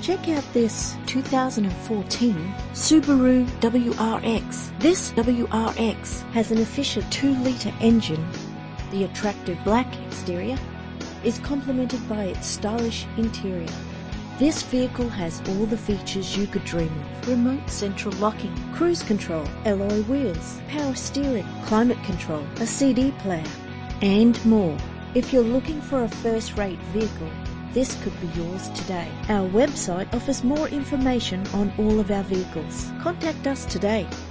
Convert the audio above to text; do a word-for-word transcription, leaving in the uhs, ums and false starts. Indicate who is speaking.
Speaker 1: Check out this two thousand fourteen Subaru W R X. This W R X has an efficient two litre engine. The attractive black exterior is complemented by its stylish interior. This vehicle has all the features you could dream of: remote central locking, cruise control, alloy wheels, power steering, climate control, a C D player, and more. If you're looking for a first-rate vehicle, this could be yours today. Our website offers more information on all of our vehicles. Contact us today.